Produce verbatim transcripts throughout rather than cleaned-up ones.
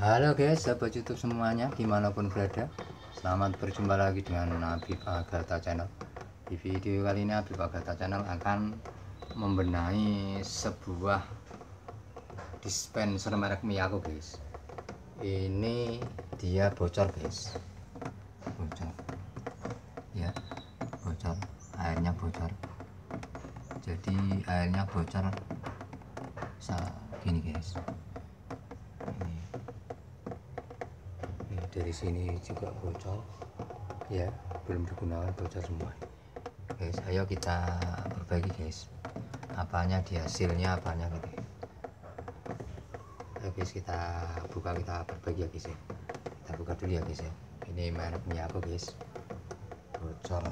Halo guys, sahabat YouTube semuanya dimanapun berada, selamat berjumpa lagi dengan Habib Agatha Channel. Di video kali ini Habib Agatha Channel akan membenahi sebuah dispenser merek Miyako guys. Ini dia bocor guys, bocor ya, bocor, airnya bocor. Jadi airnya bocor gini guys. Dari sini juga bocor ya, belum digunakan, bocor semua guys. Ayo kita berbagi guys, apanya di hasilnya apanya gitu. Ayo guys, kita buka, kita berbagi ya guys ya. Kita buka dulu ya guys ya. Ini merek Miyako guys, bocor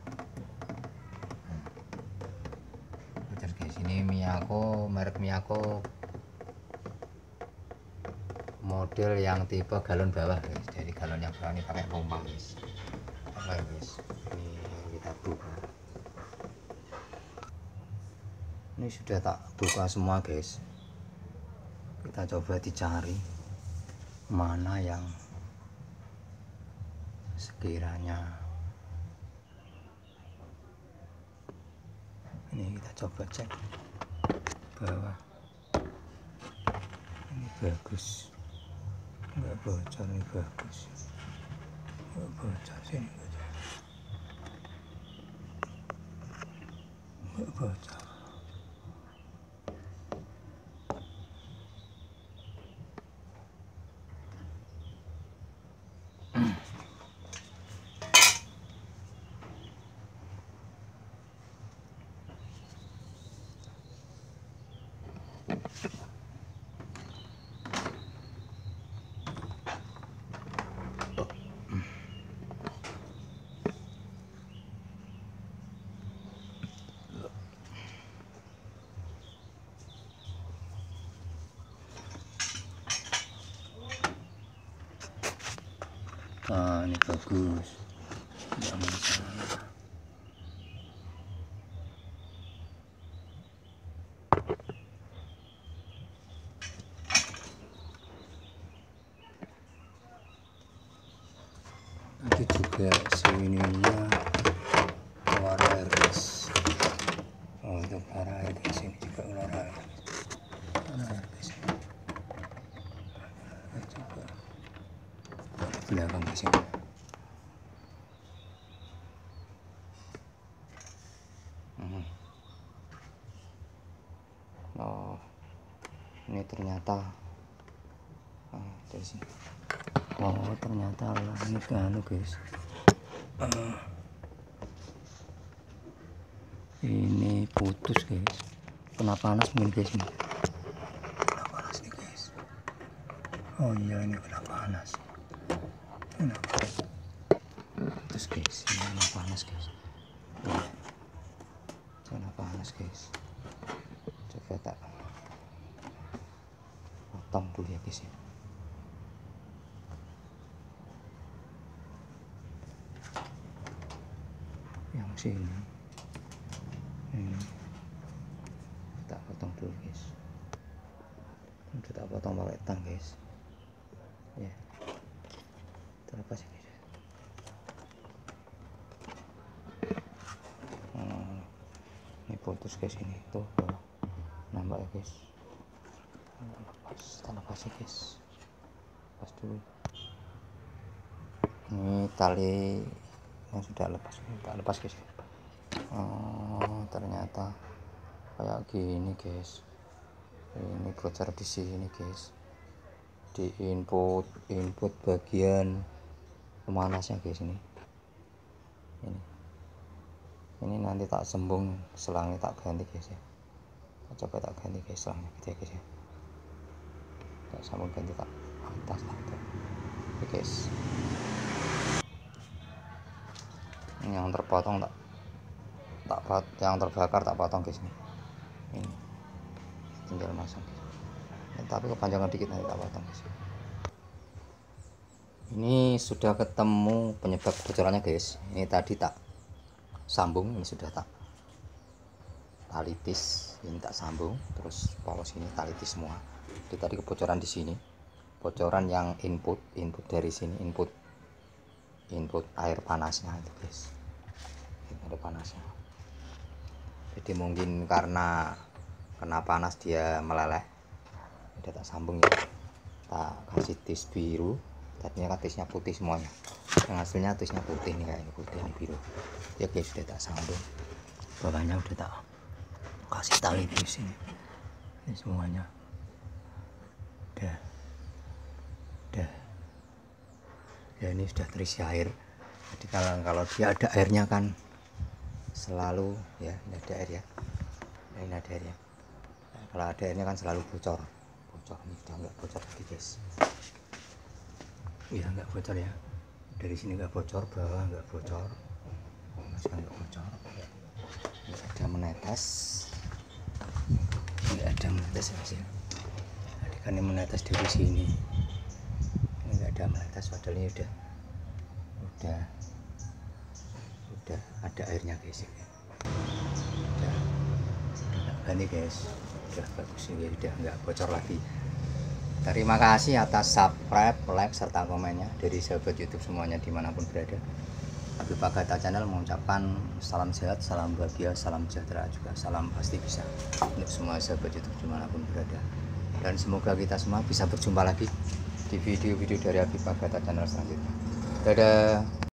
hmm. bocor guys. Ini Miyako, merek Miyako, model yang tipe galon bawah guys. Jadi galon yang bawah ini pakai pompa guys. Oke guys, ini kita buka. Ini sudah tak buka semua guys. Kita coba dicari mana yang sekiranya ini. Kita coba cek bawah, ini bagus, nggak bocor, nih bagus, nggak bocor, sini bocor, nggak bocor. Nah, ini bagus, tidak masalah. Nanti juga sininya keluar air guys. Oh, untuk keluar air di sini juga keluar air. Keluar air guys. Juga belakang guys ini. Hmm. Oh, ini ternyata ah, dari sini. Oh, ternyata lah ini kan guys. Uh, ini putus guys. Kena panas mungkin guys ini. Kena panas nih guys. Oh iya, ini kena panas. Kena panas. Putus guys. Ini kena panas guys. Kena panas guys. Coba tak potong dulu ya guys ya. Yang sini ini tak potong dulu guys. Udah tak potong pakai tang guys ya. Terlepas ya guys. Hmm, ini putus guys, ini tuh bawah nambah ya guys. Lepas, tak lepas ya guys, lepas dulu. Ini tali yang sudah lepas, tak lepas guys. Oh, ternyata kayak gini guys. Ini bocor di sini guys, di input input bagian pemanasnya guys. Ini ini ini nanti tak sembung selangnya, tak ganti guys ya. Coba tak ganti guys selangnya gitu ya guys ya. Tak sambung ganti, tak atas atas oke guys. Yang terpotong tak tak pot, yang terbakar tak potong guys. Ini ini tinggal masang guys. Ini, tapi kepanjangan dikit nanti tak potong guys. Ini sudah ketemu penyebab bocorannya guys. Ini tadi tak sambung, ini sudah tak talitis, ini tak sambung, terus polos ini talitis semua. Jadi tadi kebocoran di sini. bocoran yang input input dari sini, input input air panasnya itu guys, air panasnya. Jadi mungkin karena kena panas dia meleleh. Udah tak sambung ya, tak kasih tis biru. Tadinya kan tisnya putih semuanya, yang hasilnya tisnya putih nih, kayak ini putih ini biru ya guys. Sudah tak sambung, bawahnya udah tak kasih tali di sini. Ini semuanya udah udah ya, ini sudah terisi air. Jadi kalau kalau dia ada airnya kan selalu ya, ini ada air ya, nah, ini ada airnya. Nah, kalau ada airnya kan selalu bocor bocor. Ini sudah nggak bocor lagi guys ya, nggak bocor ya, dari sini nggak bocor, bawah nggak bocor, masih nggak bocor, nggak ada menetes, nggak ada menetes hasil. Jadi kan ini menetes dari sini, ini nggak ada menetes, padahal ini udah udah udah ada airnya guys. Udah udah nih guys, udah bagus ini, udah nggak bocor lagi. Terima kasih atas subscribe, like, serta komennya dari sahabat YouTube semuanya dimanapun berada. Habib Agatha Channel mengucapkan salam sehat, salam bahagia, salam sejahtera, juga salam pasti bisa untuk semua sahabat YouTube dimanapun berada. Dan semoga kita semua bisa berjumpa lagi di video-video dari Habib Agatha Channel selanjutnya. Dadah.